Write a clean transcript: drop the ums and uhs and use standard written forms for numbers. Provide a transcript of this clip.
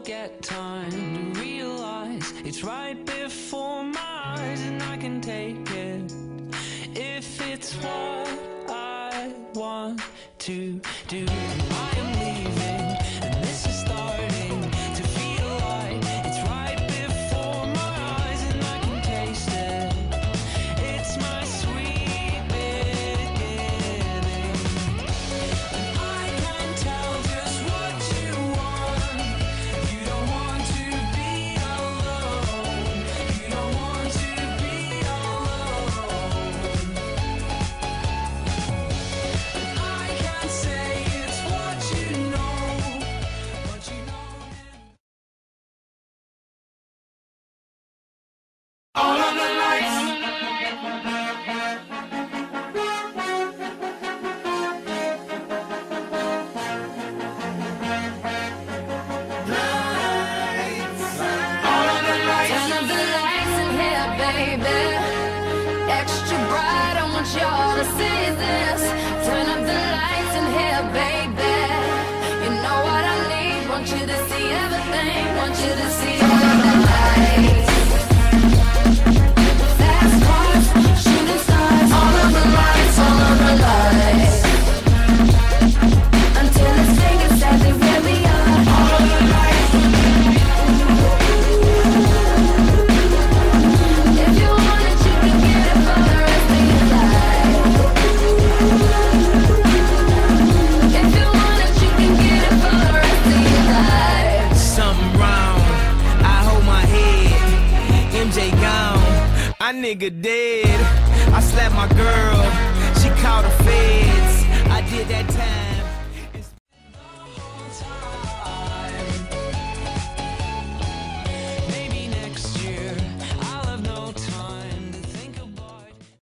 get time to realize it's right before my eyes, and I can take it if it's what I want to do. I am leaving, and this is starting to feel like it's right before my eyes, and I can taste it. It's my sweet beginning, and I can tell just what you want. You don't want to be alone. You don't want to be alone. And I can say it's what you know, what you know. All of the lights. Turn up the lights in here, baby. Extra bright, I want y'all to see this. Turn up the lights in here, baby. You know what I need. Want you to see everything. Want you to see all of the lights. Fast cars, shooting stars. All of the lights, all of the lights. Until it's saying exactly where we are. All of the lights. If you want it, you can get it for the rest of your life. If you want it, you can get it for the rest of your life. Something wrong, I hold my head. MJ gone, I nigga dead. I slapped my girl, she called the feds. I did that time.